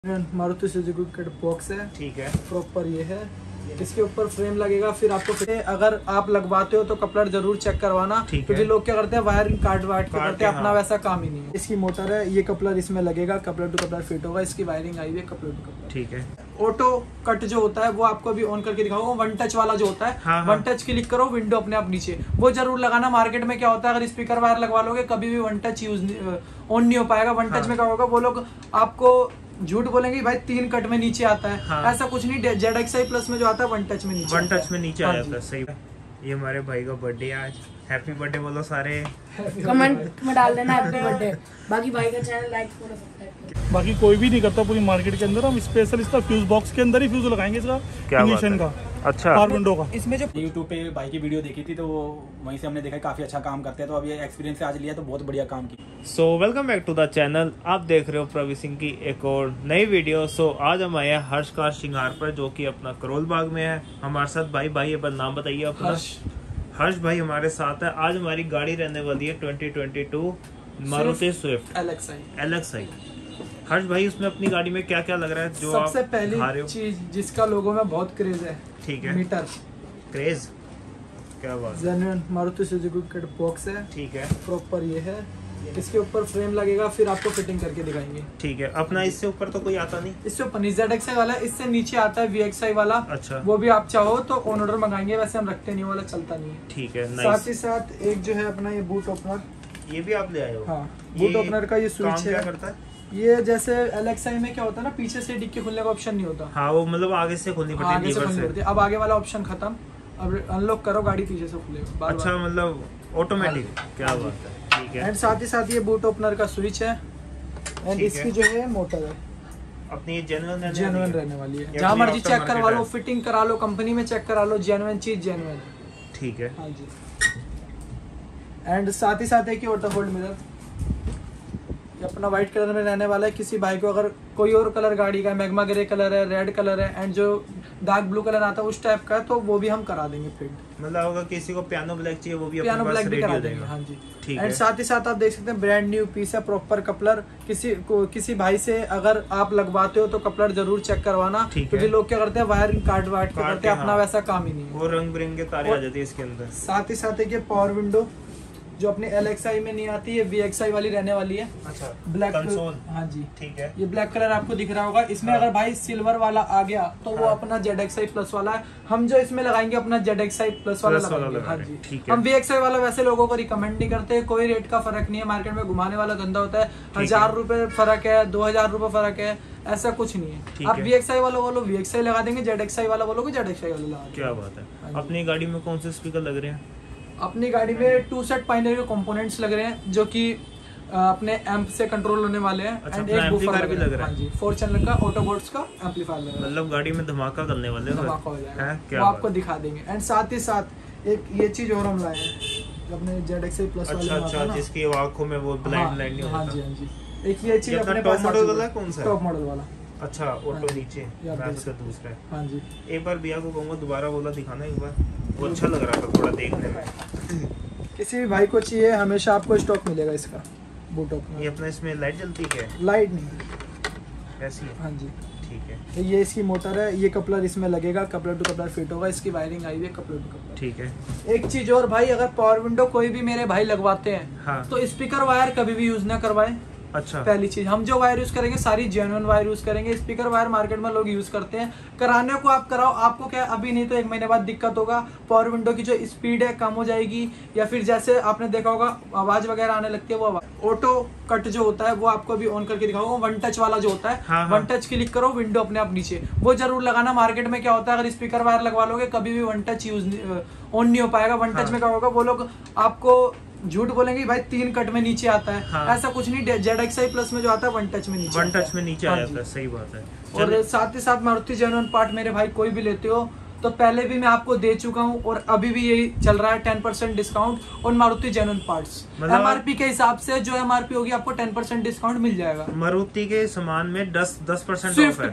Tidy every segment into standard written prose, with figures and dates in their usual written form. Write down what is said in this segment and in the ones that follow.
Maruti Suzuki का box है, ठीक है। प्रॉपर ये है, इसके ऊपर फ्रेम लगेगा। फिर आपको अगर आप लगवाते हो तो कपलर जरूर चेक करवाना, क्योंकि लोग क्या करते हैं वायरिंग काट करते हैं, अपना वैसा काम ही नहीं है। इसकी मोटर है, ये कपलर इसमें लगेगा, कपलर टू कपलर फिट होगा, इसकी वायरिंग आई हुई है कपलर टू कपलर, ठीक है। ऑटो कट जो होता है वो आपको अभी ऑन करके दिखाऊंगा। वन टच वाला जो होता है, वन टच क्लिक करो, विंडो अपने आप नीचे, वो जरूर लगाना। मार्केट में क्या होता है, अगर स्पीकर वायर लगवा लोगे कभी भी वन टच यूज ऑन नहीं हो पाएगा। वन टच में क्या होगा, वो लोग आपको झूठ बोलेंगे भाई 3 कट में नीचे आता है, ऐसा कुछ नहीं। ZXi प्लस में जो आता है वन टच में नीचे, आ जाता है। सही। ये हमारे भाई का बर्थडे है आज, हैप्पी बर्थडे बोलो सारे, कमेंट में डाल देना हैप्पी बर्थडे। बाकी भाई का चैनल लाइक करो, सब्सक्राइब। बाकी कोई भी नहीं करता पूरी मार्केट के अंदर। हम स्पेशल इसका फ्यूज बॉक्स के अंदर ही फ्यूज लगाएंगे इसका, इग्निशन का, अच्छा, पावर विंडो का। इसमें जो यूट्यूब पे भाई की वीडियो देखी थी तो वहीं से हमने देखा काफी अच्छा काम करते हैं, तो अब ये एक्सपीरियंस से आज लिया तो बहुत बढ़िया काम किया। So welcome back to the channel. आप देख रहे हो प्रवीण सिंह की एक और नई वीडियो। सो आज हम आए हैं हर्ष कार श्रृंगार पर, जो कि अपना करोल बाग में है। हमारे साथ भाई ये नाम बताइए अपना। हर्ष भाई हमारे साथ है। आज हमारी गाड़ी रहने वाली है 2022 मारुति स्विफ्ट LXi। हर्ष भाई, उसमें अपनी गाड़ी में क्या क्या लग रहा है जो सबसे पहली चीज जिसका लोगों में बहुत क्रेज है, ठीक है, मीटर क्रेज, क्या बात, जेन्युइन मारुति सुजुकी का बॉक्स है, ठीक है, प्रॉपर ये है। इसके ऊपर फ्रेम लगेगा, फिर आपको फिटिंग करके दिखाएंगे, ठीक है। अपना इससे ऊपर तो कोई आता नहीं, इससे ऊपर नहीं। ZXi वाला, इससे नीचे आता है VXi वाला, अच्छा, वो भी आप चाहो तो ऑन ऑर्डर मंगाएंगे, वैसे हम रखते नहीं, वाला चलता नहीं है, ठीक है। साथ ही साथ एक जो है अपना ये बूट ओपनर, ये भी आप ले आए हो? हाँ, बूट ओपनर का ये स्विच है। क्या करता है ये? जैसे LXi में क्या होता है ना, पीछे से डिक्की खुलने का ऑप्शन नहीं होता, हाँ, वो मतलब आगे से खोलनी पड़ती है, आगे से खोलनी पड़ती है। अब आगे वाला ऑप्शन खत्म, अब अनलॉक करो, गाड़ी पीछे से खुलेगा। अच्छा, मतलब ऑटोमेटिक, क्या बात है, ठीक है। एंड साथ ही साथ ये बूट ओपनर का स्विच है, एंड इसकी जो है मोटर है अपनी जेन्युइन रहने वाली है। जहाँ मर्जी चेक करवा लो, फिटिंग करा लो, कंपनी में चेक करा लो, जेन्युइन चीज जेन्युइन, ठीक है। हाँ जी। एंड साथ ही साथ है कि ऑटो होल्ड मिरर, ये अपना व्हाइट कलर में रहने वाला है। किसी भाई को अगर कोई और कलर गाड़ी का, मैग्मा ग्रे कलर है, रेड कलर है, एंड जो डार्क ब्लू कलर आता है उस टाइप का है, तो वो भी हम करा देंगे फिट। मतलब अगर किसी को पियानो ब्लैक चाहिए वो भी पियानो ब्लैक भी करा देंगे, हाँ जी, ठीक है। एंड साथ ही साथ आप देख सकते हैं ब्रांड न्यू पीस है, प्रॉपर कपलर। किसी भाई से अगर आप लगवाते हो तो कपलर जरूर चेक करवाना, क्योंकि लोग क्या करते हैं वायरिंग काट करते हैं, अपना वैसा काम ही नहीं है। वो रंग बिरंगे तारे आ जाते हैं इसके अंदर। साथ ही साथ एक पावर विंडो जो अपने LXi में नहीं आती है, VXi वाली रहने वाली है, अच्छा, ब्लैक कंसोल, हाँ जी, ठीक है। ये ब्लैक कलर आपको दिख रहा होगा। इसमें अगर भाई सिल्वर वाला आ गया तो वो अपना ZXi प्लस वाला है। हम जो इसमें लगाएंगे अपना ZXi प्लस वाला लगाएंगे, हाँ जी, ठीक है। हम VXi वाला वैसे लोगों को रिकमेंड नहीं करते, कोई रेट का फर्क नहीं है, मार्केट में घुमाने वाला धंधा होता है। 1000 रुपए फर्क है, 2000 रुपए फर्क है, ऐसा कुछ नहीं है। आप VXi वाला बोलो VXi लगा देंगे, ZXi वाला बोलोगे ZXi वाला लगा। क्या बात है। अपनी गाड़ी में कौन से स्पीकर लग रहे हैं? अपनी गाड़ी में 2 सेट पायनियर के कंपोनेंट्स लग रहे हैं, जो कि अपने एम्प से कंट्रोल होने वाले हैं। अच्छा, एंड एक बूफर भी लग रहा है, हाँ जी, 4 चैनल का ऑटोबोट्स का एम्पलीफायर लग रहा है। मतलब गाड़ी में धमाका करने वाले हैं, धमाका हो जाएगा, वो आपको दिखा देंगे। एंड साथ ही साथ एक ये चीज और हम लाए हैं अपने ZXi प्लस वाले, अच्छा, जिसकी आंखों में वो ब्लाइंड लाइट नहीं होता, हाँ जी, हाँ जी। एक ये चीज अपने टॉप मॉडल वाला है, कौन सा टॉप मॉडल वाला, अच्छा, ऑटो नीचे, दूसरा है, हाँ जी। एक बार भैया को कहूँगा दोबारा बोला दिखाना एक बार, वो अच्छा लग रहा था थोड़ा देखने में। किसी भी भाई को चाहिए हमेशा आपको स्टॉक मिलेगा इसका बूट ओपनर। ये अपना इसमें लाइट जलती है? लाइट नहीं, ऐसी है, हाँ जी, ठीक है। तो ये इसकी मोटर है, ये कपलर इसमें लगेगा, कपलर टू कपलर फिट होगा, इसकी वायरिंग आई हुई है कपलर टू कपलर, ठीक है। एक चीज और भाई, अगर पावर विंडो कोई भी मेरे भाई लगवाते हैं, हाँ, तो स्पीकर वायर कभी भी यूज ना करवाएं। अच्छा, पहली चीज, हम जो वायर यूज करेंगे सारी जेन्युइन वायर यूज करेंगे। स्पीकर वायर मार्केट में लोग यूज करते हैं, कराने को आप कराओ, आपको क्या अभी नहीं तो 1 महीने बाद दिक्कत होगा। पावर विंडो की जो स्पीड है कम हो जाएगी, या फिर जैसे आपने देखा होगा आवाज वगैरह आने लगती है, वो आवाज। ऑटो कट जो होता है वो आपको अभी ऑन करके दिखाऊंगा। वन टच वाला जो होता है, वन टच क्लिक करो, विंडो अपने आप नीचे, वो जरूर लगाना। मार्केट में क्या होता है, अगर स्पीकर वायर लगवा लोगे कभी भी वन टच यूज ऑन नहीं हो पाएगा। वन टच में क्या होगा, वो लोग आपको झूठ बोलेंगे भाई 3 कट में नीचे आता है, ऐसा कुछ नहीं। ZXi प्लस में जो आता है वन टच में नीचे आ जाता है, सही बात है। और साथ ही साथ मारुति जेन्युइन पार्ट मेरे भाई कोई भी लेते हो तो पहले भी मैं आपको दे चुका हूँ, और अभी भी यही चल रहा है, 10% discount on Maruti genuine parts. MRP के हिसाब से जो MRP होगी आपको 10% डिस्काउंट मिल जाएगा। मारुति के सामान में 10% स्विफ्ट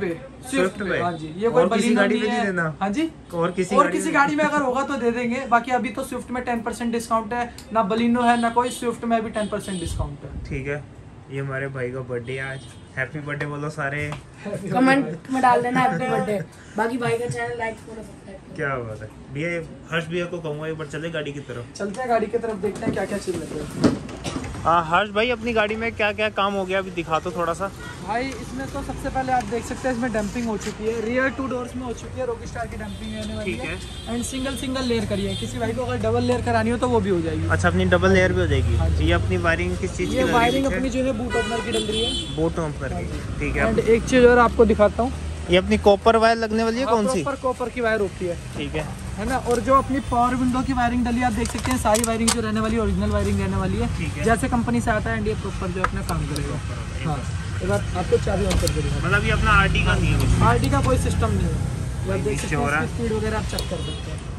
पे, हाँ जी, ये कोई बड़ी गाड़ी नहीं है, हाँ जी, और किसी गाड़ी में अगर होगा तो दे देंगे। बाकी अभी तो स्विफ्ट में 10% डिस्काउंट है, ना बलिनो है ना कोई, स्विफ्ट में भी 10% डिस्काउंट है, ठीक है। ये हमारे भाई का बर्थडे है आज। हैप्पी बर्थडे बोलो सारे। कमेंट में डाल देना हैप्पी बर्थडे। बाकी भाई का चैनल लाइक करो, सब्सक्राइब करो। क्या बात है भैया। हर्ष भैया को कहूँगा एक बार चले गाड़ी की तरफ। चलते हैं गाड़ी की तरफ, देखते हैं क्या क्या चीज लग रही है। हाँ हर्ष भाई, अपनी गाड़ी में क्या क्या काम हो गया अभी दिखा तो थोड़ा सा। भाई इसमें तो सबसे पहले आप देख सकते हैं इसमें डंपिंग हो चुकी है, रियर 2 डोर्स में हो चुकी है, रॉकस्टार की डंपिंग रहने वाली है। एंड सिंगल लेयर करी है, किसी भाई को अगर डबल लेयर करानी हो तो वो भी हो जाएगी। अच्छा, अपनी डबल लेयर भी हो जाएगी। ये अपनी वायरिंग किस चीज़ की? ये वायरिंग अपनी जो है बूट ओपनर की डल रही है। बूट ओपनर की, ठीक है। एंड एक चीज और आपको दिखाता हूँ, ये अपनी कॉपर वायर लगने वाली है। कौन सी? कॉपर की वायर होती है, ठीक है ना। और जो अपनी पावर विंडो की वायरिंग डली है आप देख सकते हैं, सारी वायरिंग जो रहने वाली है ओरिजिनल वायरिंग रहने वाली है, जैसे कंपनी से आता है। एंड ये प्रॉपर जो अपना काम करेगा। हाँ, एक बार आपको चाबी ऑन कर देगा। मतलब ये अपना आरडी का नहीं है? आरडी का कोई सिस्टम नहीं है। आप देख सकते हैं स्पीड वगैरह आप चेक कर सकते हैं।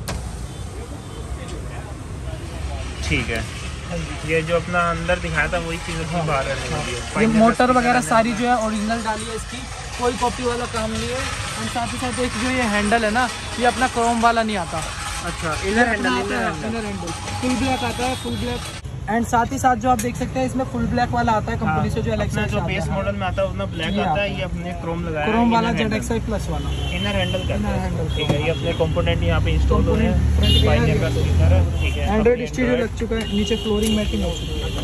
ठीक है, ये जो अपना अंदर दिखाया था वही चीज़ अपनी बाहर रहने वाली है। ये मोटर वगैरह सारी जो है ओरिजिनल डाली है, इसकी कोई कॉपी वाला काम नहीं है। और साथ ही साथ एक जो ये हैंडल है ना, ये अपना क्रोम वाला नहीं आता। अच्छा, इनर हैंडल फुल ब्लैक आता है, फुल ब्लैक। एंड साथ ही साथ जो आप देख सकते हैं इसमें फुल ब्लैक वाला आता है कंपनी से, जो एलेक्सा जो बेस मॉडल में आता है उतना ब्लैक आता है। ये अपने क्रोम लगाया है, क्रोम वाला ZXi प्लस वाला इनर हैंडल का। ठीक है, ये अपने कंपोनेंट यहाँ पे इंस्टॉल हो रहे हैं। पायनियर का स्पीकर है, ठीक है। एंड्रॉइड स्टीरियो लग चुका है, नीचे फ्लोरिंग मैटिंग हो चुकी है।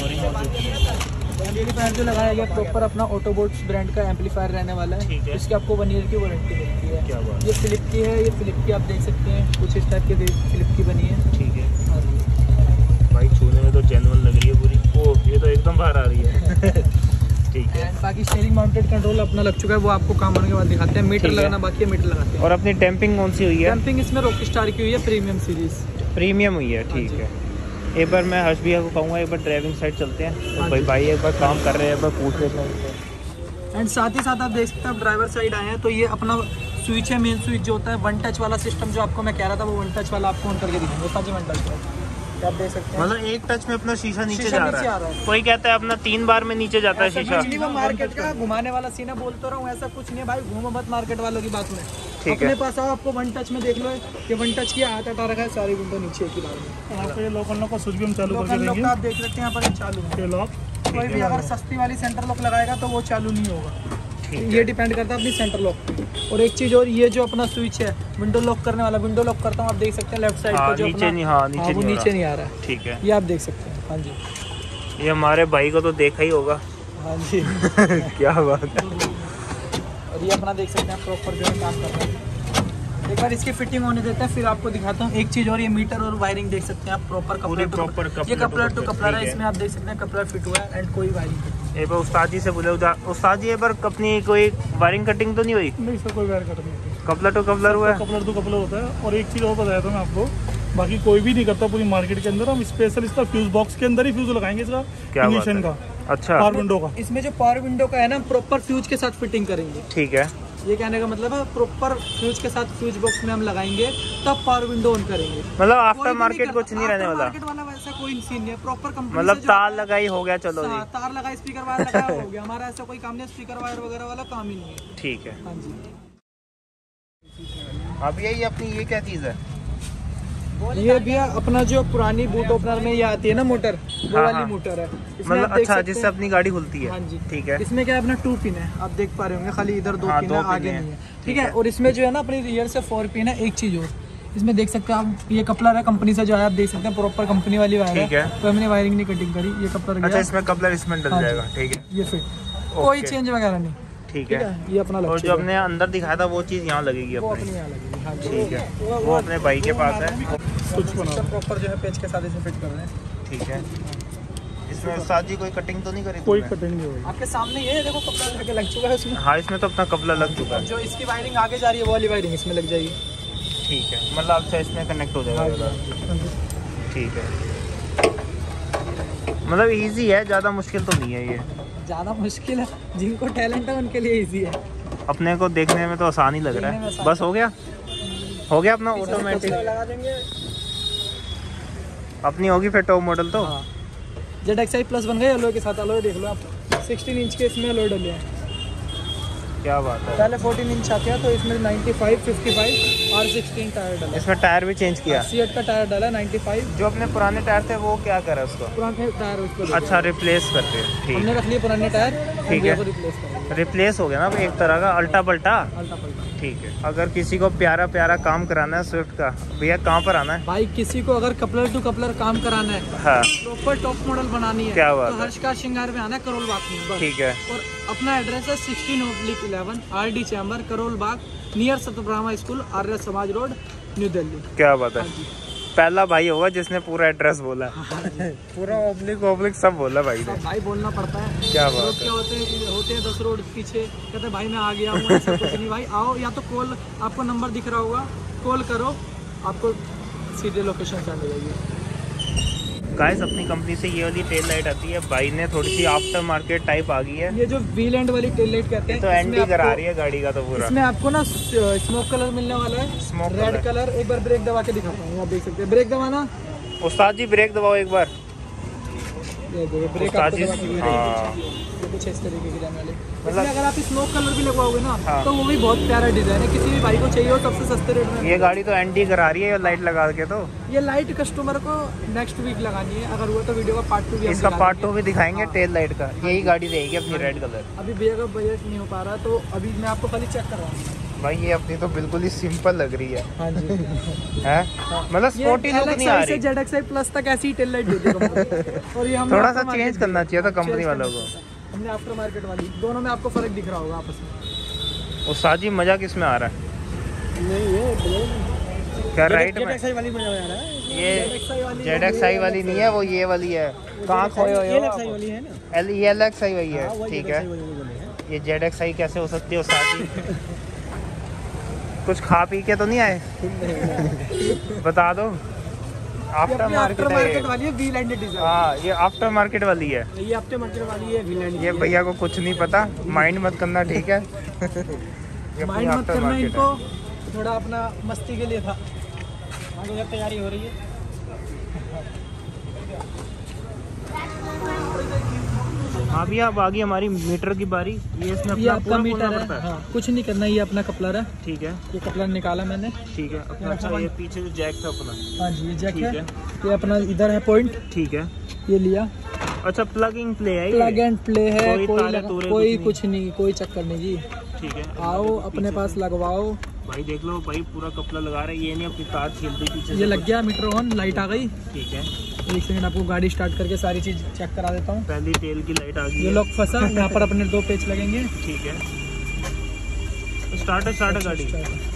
एलईडी पैनल जो लगाया गया प्रॉपर अपना ऑटोबोट्स ब्रांड का एम्पलीफायर रहने वाला है। इसकी आपको 1 ईयर की वारंटी मिलती है। ये फिलिप की है, ये फिलिप की आप देख सकते हैं, कुछ इस टाइप के फिलिप की बनी है। ठीक है भाई, छूने में तो जेन्युइन लग रही है पूरी। ओह, ये तो एकदम बाहर आ रही है। ठीक है। बाकी स्टीयरिंग माउंटेड कंट्रोल अपना लग चुका है, वो आपको काम होने के बाद दिखाते हैं। मीटर लगाना बाकी है, मीटर लगाते हैं। और अपनी डैम्पिंग कौन सी हुई है? डैम्पिंग इसमें रॉकस्टार की हुई है, प्रीमियम सीरीज। प्रीमियम हुई है, ठीक है। एक बार मैं हर्ष भैया को कहूँगा एक बार ड्राइविंग साइड चलते हैं। भाई एक बार काम कर रहे हैं, एक बार पूछ लेते हैं। एंड साथ ही साथ आप देख सकते हैं, आप ड्राइवर साइड आए हैं तो ये अपना स्विच है, मेन स्विच जो होता है 1 टच वाला सिस्टम, जो आपको मैं कह रहा था वो 1 टच वाला आपको ऑन करके दिखाऊंगा। साथ ही 1 टच है, आप देख सकते हैं। मतलब एक टच में अपना शीशा नीचे जा रहा है। कोई कहता है अपना 3 बार में नीचे जाता है शीशा। वो मार्केट का घुमाने वाला सीन है, बोलता रहा हूँ, ऐसा कुछ नहीं है भाई। घूमो मत मार्केट वालों की बात में। अपने पास आओ, आपको 1 टच में देख लो, ये 1 टच किया, हाथ हटा रखा है, सारी विंडो नीचे की बात में। यहाँ पे लोकल लॉक का स्विच भी हम चालू करके देंगे। आप देख सकते हैं यहाँ पर चालू है लॉक। कोई भी अगर सस्ती वाली सेंटर लॉक लगाएगा तो वो चालू नहीं होगा। ये डिपेंड करता है अपनी सेंटर लॉक पे। और एक चीज और, ये जो अपना स्विच है विंडो लॉक करने वाला, विंडो लॉक करता हूँ, आप देख सकते हैं लेफ्ट साइड पे जो नीचे नहीं, वो नीचे नहीं आ रहा है। ठीक है, ये आप देख सकते हैं। हाँ जी, ये हमारे भाई को तो देखा ही होगा। हाँ जी। क्या बात है। और ये अपना देख सकते हैं प्रॉपर जो है काम कर रहा है। एक बार इसकी फिटिंग होने देते हैं, फिर आपको दिखाता हूँ। एक चीज और, ये मीटर और वायरिंग देख सकते हैं आप प्रॉपर कपलर। ये कपलर टू कपलर है, इसमें आप देख सकते हैं कपलर फिट हुआ है। एंड कोई वायरिंग एक बार उस्ताद जी से बोले, उस्ताद जी एक बार अपनी कोई वायरिंग कटिंग तो नहीं हुई? नहीं सर, कोई वायर कटिंग नहीं होती। कपलर टू कपलर हुआ है। कपलर टू कपलर होता है। और एक चीज़ और बताया था मैं आपको, बाकी कोई भी नहीं करता पूरी मार्केट के अंदर। हम स्पेशल इसका फ्यूज बॉक्स के अंदर ही फ्यूज लगाएंगे इसका, इग्निशन का। अच्छा, पावर विंडो का। इसमें जो पावर विंडो का है ना, प्रॉपर फ्यूज के साथ फिटिंग करेंगे। ठीक है, ये कहने का मतलब है प्रॉपर फ्यूज के साथ फ्यूज बॉक्स में हम लगाएंगे, तब पावर विंडो ऑन करेंगे। मतलब आफ्टर मार्केट कुछ नहीं रहने वाला। मार्केट वाला वैसा कोई सीन नहीं है, प्रॉपर कंपनी मतलब तार लगाई हो गया, चलो जी, तार लगाई, स्पीकर वायर लगाया हो गया। हमारा ऐसा कोई काम नहीं, स्पीकर वायर वगैरह वाला काम ही नहीं है। ठीक है। हाँ जी। अब यही अपनी ये क्या चीज़ है? ये भी अपना जो पुरानी बूट ओपनर में ये आती है ना मोटर, वो वाली मोटर है। मतलब अच्छा, जिससे अपनी गाड़ी खुलती है। हाँ जी, ठीक है। इसमें क्या है, अपना 2 पिन है, आप देख पा रहे होंगे, खाली इधर 2 पिन है, आगे नहीं है। ठीक है। और इसमें जो है ना अपनी रियर से 4 पिन है। एक चीज और, इसमें देख सकते हैं आप, ये कपलर है कंपनी से जो है, आप देख सकते हैं प्रॉपर कंपनी वाली वायर है। तो हमने वायरिंग नहीं कटिंग करी, ये कपलर गया। अच्छा, इसमें कपलर इसमें डल जाएगा। ठीक है, ये फिट, कोई चेंज वगैरह नहीं। ठीक है। ये अपना और जो हमने अंदर दिखाया था वो चीज़ यहाँ लगेगी अपनी। ठीक है, वो अपने भाई के पास है। प्रॉपर जो है पेज के साथ इसे फिट कर रहे हैं। ठीक है। इसमें उस्ताद जी कोई कटिंग तो नहीं करी? कोई कटिंग नहीं होगी। आपके सामने ये देखो कपड़ा लगे लग चुका है इसमें। हाँ, इसमें तो अपना कपड़ा लग चुका है। जो इसकी वायरिंग आगे जा रही है वो वाली वायरिंग इसमें लग जाएगी। ठीक है, मतलब अच्छा इसमें कनेक्ट हो जाएगा। ठीक है, मतलब इजी है, ज़्यादा मुश्किल तो नहीं है ये। ज़्यादा मुश्किल है, जिनको टैलेंट है उनके लिए इजी है। अपने को देखने में तो आसान ही लग रहा है। बस हो गया, हो गया अपना ऑटोमेटिक। लगा देंगे, अपनी होगी फिर टॉप मॉडल तो। ZXi प्लस बन गए अलॉय के साथ। अलॉय देख लो आप, 16 इंच के इसमें अलॉय डले हैं। क्या बात है। पहले 14 इंच आते हैं तो इसमें 95, 55 और 16 टायर डाला। इसमें टायर भी चेंज किया? सीएट का टायर डाला 95। जो अपने पुराने टायर थे वो क्या करा उसको? पुराने टायर उसको अच्छा रिप्लेस करते हैं, ठीक हमने रख लिए पुराने टायर, ठीक है। रिप्लेस करेंगे। रिप्लेस हो गया ना एक तरह का अल्टा पल्टा। अल्टा पल्टा। ठीक है। अगर किसी को प्यारा प्यारा काम कराना है स्विफ्ट का, भैया कहाँ पर आना है? भाई किसी को अगर कपलर टू कपलर काम कराना है, हाँ प्रॉपर टॉप मॉडल बनानी है, क्या बात तो है। हर्ष कार श्रृंगार में आना है, करोल बाग में बस। ठीक है। और अपना एड्रेस है 16/11 RD chamber, Karol Bagh, near Satbrahma school, Arya Samaj road, new Delhi. क्या बात है। हाँ जी। पहला भाई होगा जिसने पूरा एड्रेस बोला। पूरा ऑब्लिक सब बोला भाई ने। भाई बोलना पड़ता है। क्या बात लोग है। क्या होते हैं 10 रोड पीछे, कहते हैं भाई मैं आ गया हूँ, ऐसा कुछ नहीं भाई, आओ, या तो कॉल, आपको नंबर दिख रहा होगा, कॉल करो, आपको सीधे लोकेशन से मिलेगी। गाइस अपनी कंपनी से ये वाली टेल लाइट आती है, भाई ने थोड़ी सी आफ्टर मार्केट टाइप आ गई है। ये जो व्हील एंड वाली टेल लाइट कहते हैं, तो एंटी करा रही है गाड़ी का तो पूरा। इसमें आपको ना स्मोक कलर मिलने वाला है, स्मोक रेड कलर। एक बार ब्रेक दबा के दिखाता हूँ, आप देख सकते हैं, ब्रेक दबाना। उस्ताद जी ब्रेक दबाओ एक बार। ब्रेक उस्ताद आपको जी, दबा के हाँ। ये कुछ इस तरीके की रहने वाली। मतलब- इसमें अगर आप स्मोक कलर भी लगवाओगे ना, हाँ। तो वो भी बहुत प्यारा डिजाइन है, किसी भी भाई को चाहिए हो सबसे सस्ते रेट में। ये गाड़ी तो एंटी करा रही है लाइट लगा के। तो ये लाइट कस्टमर को नेक्स्ट वीक लगानी है, अगर हुआ तो वीडियो का पार्ट 2 भी हम इसका दिखा पार्ट देंगे। 2 भी दिखाएंगे हाँ। टेल लाइट का। यही गाड़ी रहेगी अपनी रेड कलर। अभी भैया का बजट नहीं हो पा रहा, तो अभी मैं आपको खाली चेक करवाऊंगा। भाई ये अपनी तो बिल्कुल ही सिंपल लग रही है। हाँ जी। है मतलब स्पोर्टी लुक नहीं आ रही। ZXi प्लस तक ऐसी टेल लाइट देती है कंपनी। और ये हमने थोड़ा सा after चेंज market करना दी। चाहिए था कंपनी Change वालों करना को। चाहिए था। हमने आफ्टर मार्केट वाली, दोनों में आपको फर्क दिख रहा होगा आपस में। उस्ताद जी मजा किस में आ रहा है? नहीं ये क्या राइट में? ZXi वाली मजा आ रहा है। ये ZXi ZXi वाली नहीं है, वो ये वाली है। कहाँ खोए हुए हो आप? वाली है ना। ये LXi वही है। ठीक है। ये ZXi कैसे हो सकती है उस्ताद जी? कुछ खा पी के तो नहीं आए? बता दो। आफ्टर मार्केट वाली है, व्हील एंड डिजाइन। हाँ ये आफ्टर मार्केट वाली है। ये आफ्टर मार्केट वाली है, व्हील एंड। ये भैया को कुछ नहीं पता, माइंड मत करना, ठीक है। ये अपनी माइंड मत आफ्टर करना मार्केट इनको, है। थोड़ा अपना मस्ती के लिए था। आगे जब तैयारी हो रही है। हाँ भैया अब आ गई हमारी मीटर की बारी। ये इसमें ये अपना आपका पूरा मीटर खोलना है। पड़ता है। हाँ, कुछ नहीं करना, ये अपना कपलर है। ठीक है। ये कपलर निकाला मैंने। ठीक है अपना। अच्छा ये पीछे जो जैक था अपना। हाँ जी, ये जैक ठीक है। है। ये अपना इधर है पॉइंट, ठीक है। ये लिया। अच्छा प्लगिंग प्ले है ये? प्लग एंड प्ले है, कोई तारे तूरे कोई कुछ कुछ नहीं, कोई चक्कर नहीं जी। ठीक है। आओ अपने पास लगवाओ। भाई देख लो भाई पूरा कपड़ा लगा रहे हैं, ये नहीं अपनी तार छीलती पीछे ये से लग कुछ। गया, मीटर ऑन, लाइट आ गई। ठीक है। एक सेकंड आपको गाड़ी स्टार्ट करके सारी चीज चेक करा देता हूँ। पहली तेल की लाइट आ गई ये है। लॉक फंसा, यहाँ पर अपने 2 पेच लगेंगे। ठीक है। तो स्टार्ट है गाड़ी।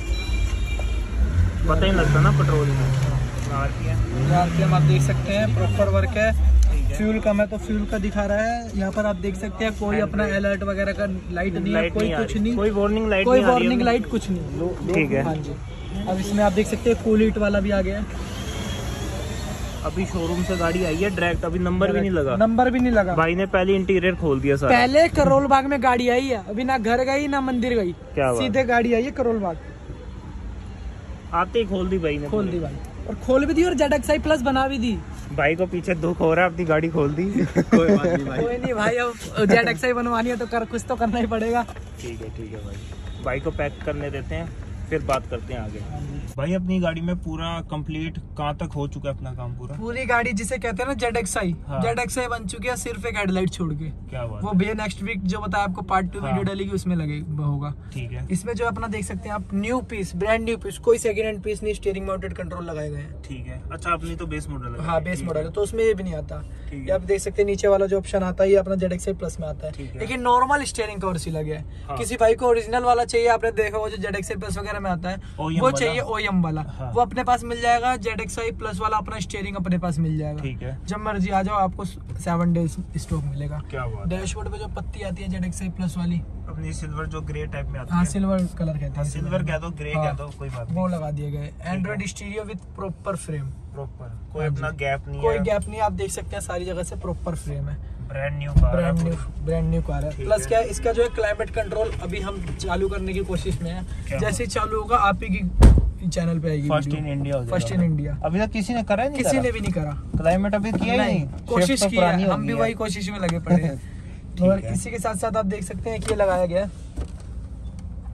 पता ही नहीं लगता ना पेट्रोल में। RPM आप देख सकते हैं, प्रॉपर वर्क है। फ्यूल कम है तो फ्यूल का दिखा रहा है। यहाँ पर आप देख सकते हैं कोई अपना अलर्ट वगैरह का लाइट नहीं है, कोई कुछ नहीं, कोई वार्निंग लाइट कोई नहीं आ रही है वार्निंग अभी। लाइट कुछ नहीं। ठीक है। हाँ जी। अब इसमें आप देख सकते हैं कूल हीट वाला भी आ गया। अभी शोरूम से गाड़ी आई है डायरेक्ट, अभी नंबर भी नहीं लगा। नंबर भी नहीं लगा। भाई ने पहले इंटीरियर खोल दिया सारा। पहले करोल बाग में गाड़ी आई है, अभी ना घर गई ना मंदिर गई, क्या बात? सीधे गाड़ी आई है करोल बाग। आते ही खोल दी भाई ने। खोल दी भाई, और खोल भी दी, और ZXi प्लस बना भी दी। भाई को पीछे दुख हो रहा है, अपनी गाड़ी खोल दी। कोई बात नहीं भाई। कोई नहीं भाई, अब ZXi बनवानी है तो कुछ तो करना ही पड़ेगा। ठीक है भाई। बाइक को पैक करने देते हैं, फिर बात करते हैं आगे। भाई अपनी गाड़ी में पूरा कंप्लीट कहाँ तक हो चुका है अपना काम पूरा? पूरी गाड़ी जिसे कहते हैं ना ZXi, हाँ। ZXi बन चुकी है, सिर्फ एक हेडलाइट छोड़ के। क्या बात वो भैया नेक्स्ट वीक जो बताया आपको पार्ट 2 हाँ। वीडियो डालेगी, उसमें लगे होगा। ठीक है। इसमें जो अपना देख सकते हैं आप, new piece, brand new piece, कोई सेकंड हैंड पीस नहीं, स्टीयरिंग माउंटेड कंट्रोल लगाए गए हैं। ठीक है। अच्छा अपनी तो बेस मॉडल है। हाँ बेस मॉडल है, तो उसमें ये भी नहीं आता। ठीक ये आप देख सकते हैं नीचे वाला जो ऑप्शन आता है, ये अपना ZXi प्लस में आता ठीक है, है। लेकिन नॉर्मल स्टीयरिंग कवर सी लगे है। हाँ। किसी भाई को ओरिजिनल वाला चाहिए, आपने देखा वो जो ZXi प्लस वगैरह में आता है, OEM वो वाला? चाहिए OEM वाला। हाँ। वो अपने पास मिल जाएगा। ZXi प्लस वाला अपना स्टीयरिंग अपने पास मिल जाएगा। ठीक है। जब मर्जी आ जाओ, आपको 7 डेज स्टॉक मिलेगा। क्या बात है। डैशबोर्ड पे जो पत्ती आती है ZXi प्लस वाली, अपनी सिल्वर जो ग्रे टाइप में आती हाँ है। सिल्वर कलर कहते हैं, सिल्वर कह दो, ग्रे हाँ। कह दो, कोई बात वो नहीं। लगा दिए गए। Android stereo with proper frame, proper कोई हाँ अपना जी। गैप नहीं कोई है। गैप नहीं, आप देख सकते हैं सारी जगह से प्रॉपर फ्रेम है। ब्रांड न्यू कार है पूरी। ब्रांड न्यू कार है। ठीक प्लस है। क्या है, इसका जो है क्लाइमेट कंट्रोल अभी हम चालू करने की कोशिश में है। क्या? जैसे ही चालू होगा आप ही की चैनल पे आएगी। फर्स्ट इन इंडिया हो जाएगा। First in India. अभी तक किसी ने करा ही नहीं। किसी ने भी नहीं करा, क्लाइमेट अभी किया ही नहीं। कोशिश शिफ्ट तो की पुरानी है, हो हम भी गई है। वही कोशिश में लगे पड़े हैं। ठीक और है। इसी के साथ साथ आप देख सकते हैं कि ये लगाया गया है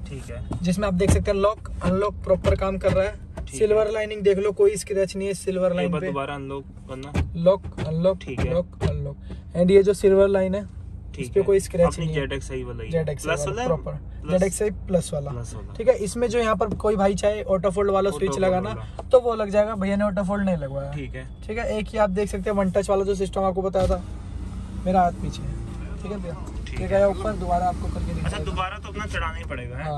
ठीक है, जिसमें आप देख सकते हैं लॉक अनलॉक प्रॉपर काम कर रहा है। सिल्वर लाइनिंग देख लो, कोई स्क्रैच नहीं है सिल्वर लाइन पे। दोबारा अनलॉक करना, लॉक अनलॉक, ठीक है, लॉक अनलॉक। एंड ये जो सिल्वर लाइन है इस पे कोई स्क्रैच नहीं है। ZXi वाला, ZXi प्रॉपर ZXi प्लस वाला, ठीक है। इसमें जो यहाँ पर कोई भाई चाहे ऑटो फोल्ड वाला स्विच लगाना तो वो लग जाएगा, भैया ने ऑटो फोल्ड नहीं लगवाया, ठीक है, ठीक है। एक ही आप देख सकते हैं वन टच वाला जो सिस्टम आपको बताया था, मेरा हाथ पीछे है, ठीक है भैया, ठीक है। ऊपर दोबारा आपको करके दिखाऊंगा। अच्छा, दोबारा तो अपना चढ़ाना ही पड़ेगा, हाँ,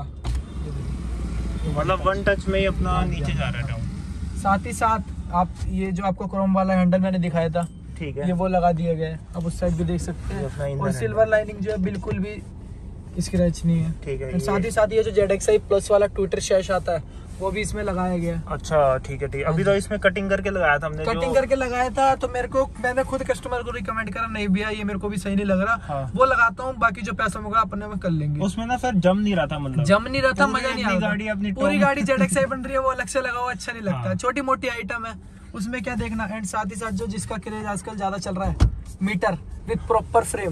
मतलब वन टच में ही अपना नीचे जा रहा है। साथ ही साथ आप ये जो आपको क्रोम वाला हैंडल मैंने दिखाया था, ठीक है, ये वो लगा दिया गया है। अब उस साइड भी देख सकते हैं, और सिल्वर लाइनिंग जो है बिल्कुल भी स्क्रैच नहीं है, ठीक है। साथ ही साथ ये जो ZXi प्लस वाला ट्विटर शैश आता है वो भी इसमें लगाया गया है। अच्छा, ठीक है, ठीक है। अभी तो इसमें कटिंग करके लगाया था हमने, कटिंग करके लगाया था, तो मैंने खुद कस्टमर को रिकमेंड करा, नहीं भैया ये मेरे को भी सही नहीं लग रहा, हाँ। वो लगाता हूँ, बाकी जो पैसा होगा अपने में कर लेंगे। उसमें ना सर जम नहीं रहा था, मतलब जम नहीं रहा था, मजा नहीं आ गाड़ी अपनी पूरी गाड़ी ZXi बन रही है, वो अलग से लगा हुआ अच्छा नहीं लगता, हाँ। छोटी मोटी आइटम है उसमें क्या देखना। एंड साथ ही साथ जो जिसका क्रेज आजकल ज्यादा चल रहा है, meter with proper frame,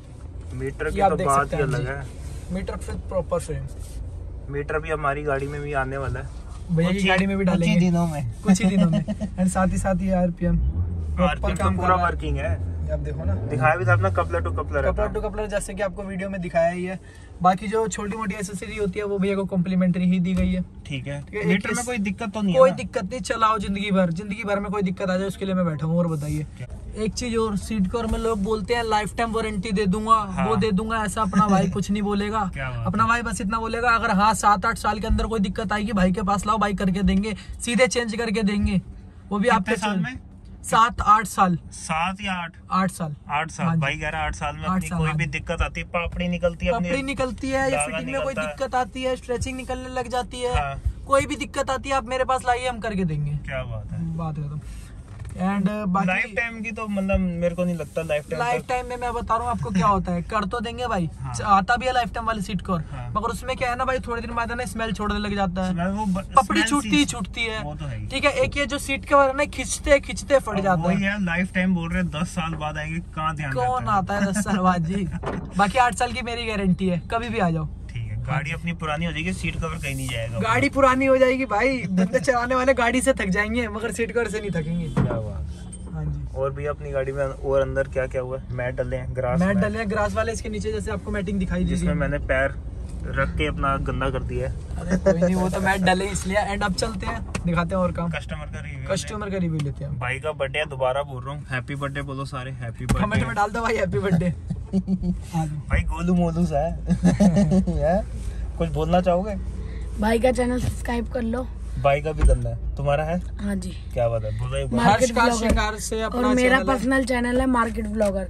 meter की तो बात ही अलग है। Meter with proper frame, meter भी हमारी गाड़ी में भी आने वाला है, भैया की गाड़ी में भी डालेंगे कुछ ही दिनों में, कुछ ही दिनों में। एंड साथ ही RPM प्रॉपर काम पूरा वर्किंग है। आप देखो ना, दिखाया भी था अपना कपलर टू कपलर जैसे कि आपको वीडियो में दिखाया ही है। बाकी जो छोटी मोटी एसेसरी होती है वो भैया को कॉम्प्लीमेंट्री ही दी गई है, ठीक है। मीटर में कोई दिक्कत तो नहीं है? कोई दिक्कत नहीं, चलाओ जिंदगी भर में कोई दिक्कत आ जाए उसके लिए मैं बैठा हूँ। और बताइए एक चीज और, सीट कवर में लोग बोलते हैं लाइफ टाइम वारंटी दे दूंगा, हाँ। वो दे दूंगा, ऐसा अपना भाई कुछ नहीं बोलेगा। अपना भाई बस इतना बोलेगा, अगर हाँ 7-8 साल के अंदर कोई दिक्कत आएगी भाई के पास लाओ, भाई करके देंगे, सीधे चेंज करके देंगे, वो भी आपके साल में 7-8 साल, 7 या 8 साल, 8 साल भाई कह रहा है। 8 साल में अपनी कोई भी दिक्कत आती है, पापड़ी निकलती है, या फिटिंग में कोई दिक्कत आती है, स्ट्रेचिंग निकलने लग जाती है, कोई भी दिक्कत आती है आप मेरे पास लाइए, हम करके देंगे। क्या बात है, बात खत्म। एंड बाकी लाइफ टाइम की तो मतलब मेरे को नहीं लगता लाइफ टाइम में मैं बता रहा हूँ आपको क्या होता है, कर तो देंगे भाई, हाँ। आता भी है लाइफ टाइम वाली सीट कवर, हाँ। मगर उसमें क्या है ना भाई, थोड़े दिन बाद है ना स्मेल छोड़ने लग जाता है, पपड़ी छूटती है, ठीक है। एक ये जो सीट कवर है ना खिंचते फट जाता है, लाइफ टाइम बोल रहे 10 साल बाद आएंगे, कहाँ ध्यान कौन आता है 10 साल बाद जी। बाकी 8 साल की मेरी गारंटी है, कभी भी आ जाओ। गाड़ी अपनी पुरानी हो जाएगी, सीट कवर कहीं नहीं जाएगा, गाड़ी पुरानी हो जाएगी भाई, बंदे चलाने वाले गाड़ी से थक जाएंगे मगर सीट कवर से नहीं थकेंगे। क्या बात। हाँ जी। और भी अपनी गाड़ी में और अंदर क्या क्या हुआ है? मैट डले हैं, ग्रास वाले, इसके नीचे जैसे आपको मैटिंग दिखाई दी, जिसमें मैंने पैर रख के अपना गंदा कर दिया है। अरे कोई नहीं, वो तो मैट डले इसलिए। एंड अब चलते हैं, दिखाते हैं और काम, कस्टमर का रिव्यू लेते हैं। भाई का बर्थडे है, दोबारा बोल रहा हूँ, हैप्पी बर्थडे बोलो सारे, हैप्पी बर्थडे कमेंट में डाल दो भाई हैप्पी बर्थडे। भाई गोलू मोलू सा है। कुछ बोलना चाहोगे? भाई का चैनल सब्सक्राइब कर लो। भाई का भी करना है, तुम्हारा है? हाँ जी। क्या बात है, बोलो एक बार। मार्केट ब्लॉगर से अपना, और मेरा पर्सनल चैनल है मार्केट ब्लॉगर।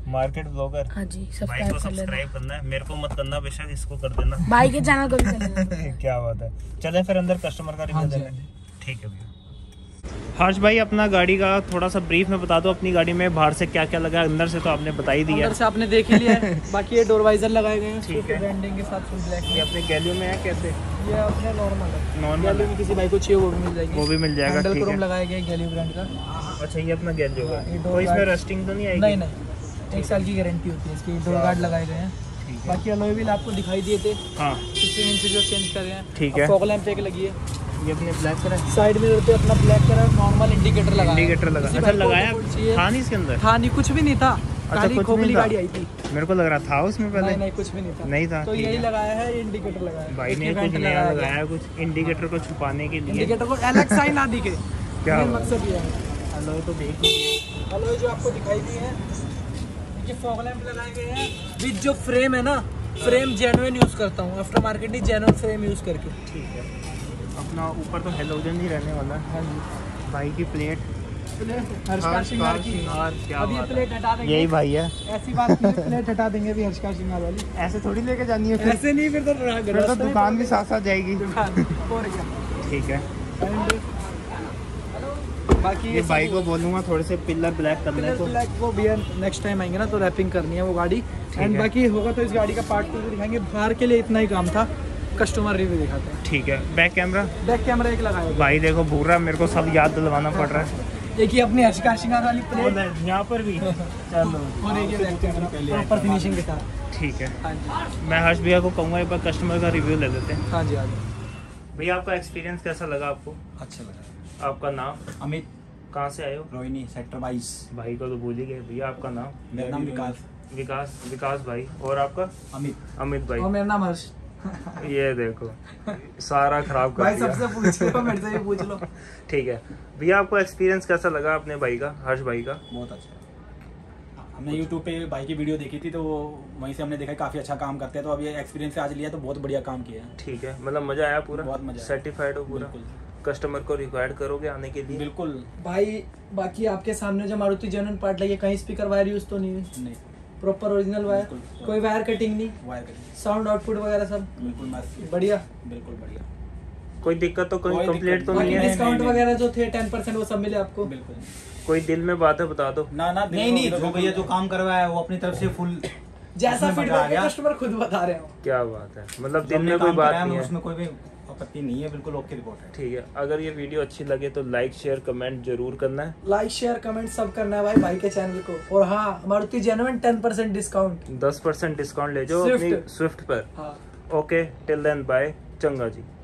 हाँ जी, भाई को सब्सक्राइब करना है, मेरे को मत करना, बेशक इसको कर देना, भाई के चैनल को भी कर लेना। क्या बात है। चले फिर अंदर कस्टमर का रिव्यू देने, ठीक है भैया। हर्ष भाई अपना गाड़ी का थोड़ा सा ब्रीफ में बता दो, अपनी गाड़ी में बाहर से क्या क्या लगा, अंदर से तो आपने बता ही दिया, अंदर से आपने देख ही लिया है। बाकी ये डोर वाइजर लगाए गए हैं, ठीक है, ब्रांडिंग के साथ फुल ब्लैक। ये अपने गैलियो में है कैसे? ये अपने नॉर्मल है, नॉर्मल में किसी भाई को चाहिए वो भी मिल जाएगी, वो भी मिल जाएगा, ठीक है। लगाया गया गैलियो ब्रांड का। अच्छा, ये अपना गैलियो है, तो इसमें रस्टिंग तो नहीं आएगी? नहीं, 1 साल की गारंटी होती है इसकी। डोर गार्ड लगाए गए हैं, बाकी अलॉय व्हील आपको दिखाई दिए थे, 15 इंच जो चेंज कर रहे हैं, ठीक है। फॉग लैंप एक लगी है, ये अपने ब्लैक कलर साइड मिरर पे अपना ब्लैक कलर, नॉर्मल इंडिकेटर लगा। अच्छा, लगाया था नहीं इसके अंदर? हाँ नहीं, कुछ भी नहीं था, खाली खोखली गाड़ी आई थी। मेरे को लग रहा था उसमें पहले। नहीं, कुछ भी नहीं था। तो यही लगाया है, इंडिकेटर लगाया है भाई ने, कुछ नया लगाया, कुछ इंडिकेटर को छुपाने के लिए, इंडिकेटर को अलग साइन ना दिखे, क्या मकसद ये है। अलॉय तो देख लीजिए, अलॉय जो आपको दिखाई दी है, ये फॉग लैंप लगाए गए हैं विद जो फ्रेम है ना, फ्रेम जेन्युइन यूज करता हूँ, आफ्टर मार्केट नहीं, जेन्युइन फ्रेम यूज करके, ठीक है। अपना ऊपर तो हेलोजन ही रहने वाला है। हाँ जी। भाई की प्लेट हर्षकार श्रृंगार की, अब ये प्लेट हटा देंगे, यही भाई है, ऐसी बात नहीं, प्लेट हटा देंगे भी हर्षकार श्रृंगार वाली, ऐसे थोड़ी लेके जानी है, ऐसे नहीं, फिर तो दुकान भी साथ साथ जाएगी, ठीक है। बाकी ये भाई को बोलूँगा थोड़े से पिलर ब्लैक करने को, वो भैया नेक्स्ट टाइम आएंगे ना तो रैपिंग करनी है वो गाड़ी। एंड बाकी होगा तो इस गाड़ी का पार्ट 2 दिखाएंगे, बाहर के लिए इतना ही काम था, कस्टमर रिव्यू दिखाते हैं, ठीक है। बैक कैमरा एक लगाया भाई, देखो भूरा, मेरे को सब याद दिलवाना पड़ रहा है। एक ही अपनी हर्षकार श्रृंगार वाली प्लेट यहाँ पर भी, चलो, और एक ये बैक कैमरा प्रॉपर फिनिशिंग के साथ, ठीक है। हाँ जी। मैं हर्ष भैया को कहूँगा एक बार कस्टमर का रिव्यू ले लेते हैं। हाँ जी, हाँ जी। भैया आपका एक्सपीरियंस कैसा लगा आपको? अच्छा लगा। आपका नाम? अमित। कहाँ से आए हो? रोहिणी, सेक्टर 22। भाई को तो भूल ही गए। भैया आपका नाम? मेरा नाम विकास भाई। और आपका? अमित भाई। और मेरा नाम हर्ष। ये देखो सारा खराब कर भाई दिया। सबसे पूछ लो, मेरे से भी पूछ लो। ठीक है भैया, आपको एक्सपीरियंस कैसा लगा अपने भाई का, हर्ष भाई का? बहुत अच्छा। हमने YouTube पे भाई की वीडियो देखी थी तो वहीं से हमने देखा काफी अच्छा काम करते हैं, तो अब ये एक्सपीरियंस से आज लिया तो बहुत बढ़िया काम किया है। ठीक है, मतलब मजा आया पूरा? बहुत मजा। सर्टिफाइड हो पूरा? कस्टमर को रिक्वायर्ड करोगे आने के लिए? बिल्कुल भाई। बाकी आपके सामने जो मारुति जेन्युइन पार्ट लगे, कहीं स्पीकर वायर यूज तो नहीं है? नहीं, प्रॉपर ओरिजिनल वायर, कोई वायर कटिंग नहीं? वायर कटिंग, साउंड आउटपुट वगैरह सब बिल्कुल मस्त, बढ़िया। बिल्कुल बढ़िया। कोई दिक्कत तो, कोई कंप्लेंट तो नहीं है? डिस्काउंट वगैरह जो थे 10% वो सब मिले आपको? बिल्कुल। कोई दिल में बात है बता दो। ना नहीं, जो भैया जो काम करवाया वो अपनी तरफ से फुल जैसा फीडबैक है कस्टमर खुद बता रहे हो। क्या बात है, मतलब दिल में कोई बात नहीं है, उसमें कोई भी आपत्ति नहीं है, बिल्कुल ओके रिपोर्ट है। ठीक है, अगर ये वीडियो अच्छी लगे तो लाइक शेयर कमेंट जरूर करना है। लाइक शेयर कमेंट सब करना है भाई के चैनल को। और हाँ, मारुति जेन्युइन 10% डिस्काउंट, 10% डिस्काउंट ले जाओ अपनी स्विफ्ट पर। हाँ। ओके, टिल देन बाय, चंगा जी।